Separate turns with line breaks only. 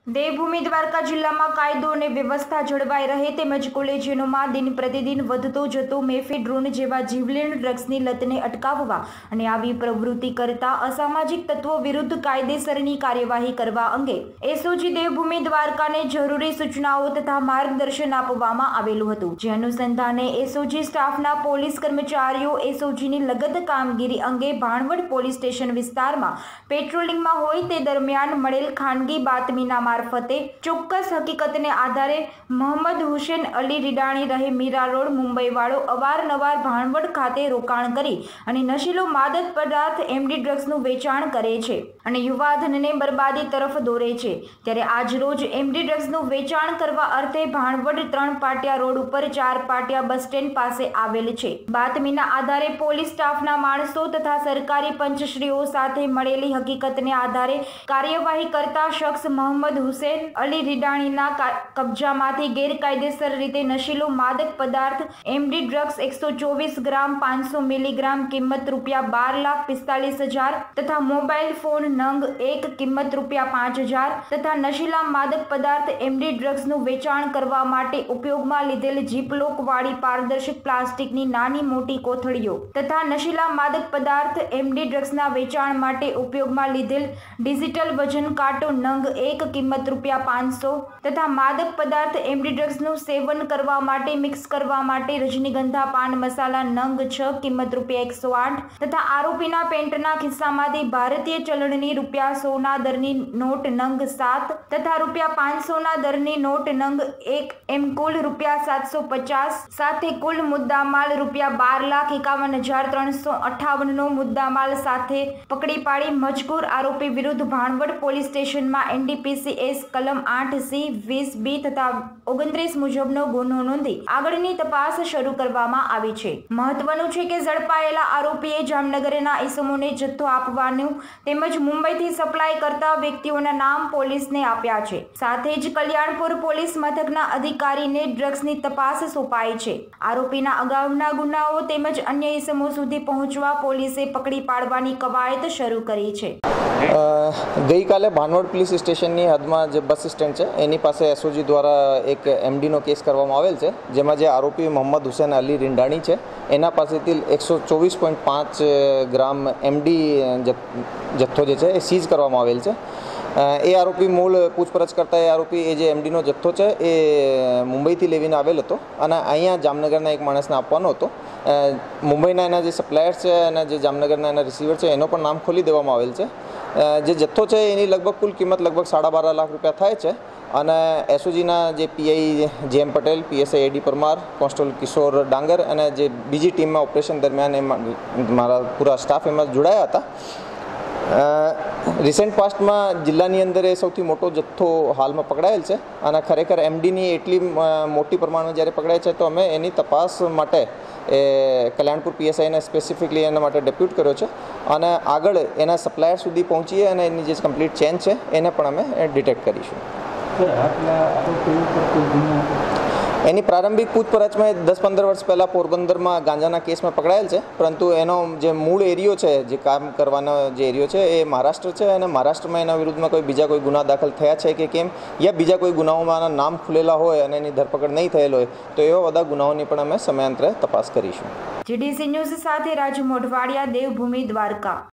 દેવભૂમિ દ્વારકા જિલ્લામાં કાયદો અને વ્યવસ્થા જળવાઈ રહે તેમજ કોલેજોમાં દિન પ્રતિદિન વધતો જતો મેફેડ્રોન જેવા જીવલેણ ડ્રગ્સની લતને અટકાવવા અને આવી પ્રવૃત્તિ કરતા અસામાજિક તત્વો વિરુદ્ધ કાયદેસરની કાર્યવાહી કરવા અંગે એસઓજી દેવભૂમિ દ્વારકાને જરૂરી સૂચનાઓ તથા માર્ગદર્શન આપવામાં આવેલું હતું, જે અનુસંધાને એસઓજી સ્ટાફના પોલીસ કર્મચારીઓ એસઓજીની લગત કામગીરી અંગે ભાણવડ પોલીસ સ્ટેશન વિસ્તારમાં પેટ્રોલિંગમાં હોય તે દરમિયાન મળેલ ખાનગી બાતમીના મારફતે ચોક્કસ હકીકતને આધારે મોહમ્મદ હુસેન અલી રીડાણી રહે મીરા રોડ મુંબઈ વાળો અવારનવાર ભાણવડ ખાતે રોકાણ કરી અને નશીલો માદક પદાર્થ એમડી ડ્રગ્સનું વેચાણ કરે છે અને યુવાધનને બરબાદી તરફ દોરે છે, ત્યારે આજ રોજ એમડી ડ્રગ્સનું વેચાણ કરવા અર્થે ભાણવડ 3 પાટિયા રોડ ઉપર 4 પાટિયા બસ સ્ટેન્ડ પાસે આવેલ છે। બાતમીના આધારે પોલીસ સ્ટાફના માણસો તથા સરકારી પંચશ્રીઓ સાથે મળેલી હકીકતને આધારે કાર્યવાહી કરતા શખ્સ મોહમ્મદ હુસેન અલી રીડાણીના કબજામાંથી ગેરકાયદેસર રીતે નશીલો માદક પદાર્થ એમડી ડ્રગ્સ 124 ગ્રામ 500 મિલીગ્રામ કિંમત ₹12,45,000 તથા મોબાઈલ ફોન નંગ 1 કિંમત ₹5,000 તથા નશીલા માદક પદાર્થ એમડી ડ્રગ્સનું વેચાણ કરવા માટે ઉપયોગમાં લીધેલ જીપલોક વાળી પારદર્શક પ્લાસ્ટિકની નાની મોટી કોથળીઓ તથા નશીલા માદક પદાર્થ એમડી ડ્રગ્સના વેચાણ માટે ઉપયોગમાં લીધેલ ડિજિટલ વજન કાંટો નંગ 1 કિંમત ₹500 તથા માદક પદાર્થ એમડી ડ્રગ્સનું સેવન કરવા માટે મિક્સ કરવા માટે રજનીગંધા પાન મસાલા નંગ 6 કિંમત ₹108 તથા આરોપીના પેન્ટના ખિસ્સામાંથી ભારતીય ચલણની ₹100 દરની નોટ નંગ 7 તથા ₹500 દરની નોટ નંગ 1 એમ કુલ ₹750 સાથે કુલ મુદ્દામાલ ₹12,51,358 નો મુદ્દામાલ સાથે પકડી પાડી મજકૂર આરોપી વિરુદ્ધ ભાણવડ પોલીસ સ્ટેશનમાં એનડીપીસી કલમ 8C 20B તથા 29 મુજબનો ગુનો નોંધી આગળની તપાસ શરૂ કરવામાં આવી છે। મહત્વનું છે કે ઝડપાયેલા આરોપીએ જામનગરના ઈસમોને જથ્થો આપવાનું તેમજ મુંબઈથી સપ્લાય કરતા વ્યક્તિઓના નામ પોલીસને આપ્યા છે, સાથે જ કલ્યાણપુર પોલીસ મથકના અધિકારીને ડ્રગ્સની તપાસ સોંપાઈ છે। આરોપીના અગાઉના ગુનાઓ તેમજ અન્ય ઈસમો સુધી પહોંચવા પોલીસે પકડી પાડવાની કવાયત શરૂ કરી છે।
ગઈકાલે ભાનવડ પોલીસ સ્ટેશનની હદમાં જે બસ સ્ટેન્ડ છે એની પાસે એસઓજી દ્વારા એક એમડીનો કેસ કરવામાં આવેલ છે, જેમાં જે આરોપી મોહમ્મદ હુસેન અલી રીંડાણી છે એના પાસેથી 124.5 ગ્રામ એમડી જથ્થો જે છે એ સીઝ કરવામાં આવેલ છે। એ આરોપી મૂળ પૂછપરછ કરતા એ આરોપી એ જે એમડીનો જથ્થો છે એ મુંબઈથી લેવીને આવેલ હતો અને અહીંયા જામનગરના એક માણસને આપવાનો હતો। મુંબઈના એના જે સપ્લાયર્સ છે અને જે જામનગરના એના રિસીવર છે એનો પણ નામ ખોલી દેવામાં આવેલ છે। જે જથ્થો છે એની લગભગ કુલ કિંમત લગભગ ₹12.5 લાખ થાય છે અને એસઓજીના જે PI JM Patel, PSI AD Parmar, constable Kishor Dangar અને જે બીજી ટીમમાં ઓપરેશન દરમિયાન મારા પૂરા સ્ટાફ એમાં જોડાયા હતા। રિસેન્ટ પાસ્ટમાં જિલ્લાની અંદર એ સૌથી મોટો જથ્થો હાલમાં પકડાયેલ છે અને ખરેખર એમડીની એટલી મોટી પ્રમાણમાં જ્યારે પકડાય છે તો અમે એની તપાસ માટે એ કલ્યાણપુર પીએસઆઈને સ્પેસિફિકલી એના માટે ડેપ્યુટ કર્યો છે અને આગળ એના સપ્લાયર સુધી પહોંચીએ અને એની જે કમ્પ્લીટ ચેન છે એને પણ અમે ડિટેક્ટ કરીશું। એની પ્રારંભિક પૂછપરછમાં 10-15 વર્ષ પહેલાં પોરબંદરમાં ગાંજાના કેસમાં પકડાયેલ છે, પરંતુ એનો જે મૂળ એરિયો છે, જે કામ કરવાનો જે એરિયો છે એ મહારાષ્ટ્ર છે અને મહારાષ્ટ્રમાં એના વિરુદ્ધમાં બીજા કોઈ ગુના દાખલ થયા છે કે કેમ યા બીજા કોઈ ગુનાઓમાં નામ ખુલેલા હોય અને એની ધરપકડ નહીં થયેલ હોય તો એવા બધા ગુનાઓની પણ અમે સમયાંતરે તપાસ કરીશું।
જીડીસી ન્યૂઝ સાથે રાજુ મોઢવાડિયા, દેવભૂમિ દ્વારકા।